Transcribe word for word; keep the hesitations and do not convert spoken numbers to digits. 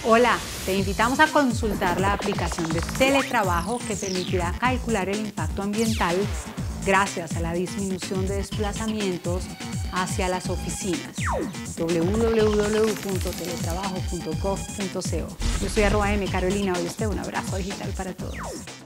Hola, te invitamos a consultar la aplicación de teletrabajo que permitirá calcular el impacto ambiental gracias a la disminución de desplazamientos hacia las oficinas. w w w punto teletrabajo punto gov punto co. Yo soy arroba M Carolina Ballester, un abrazo digital para todos.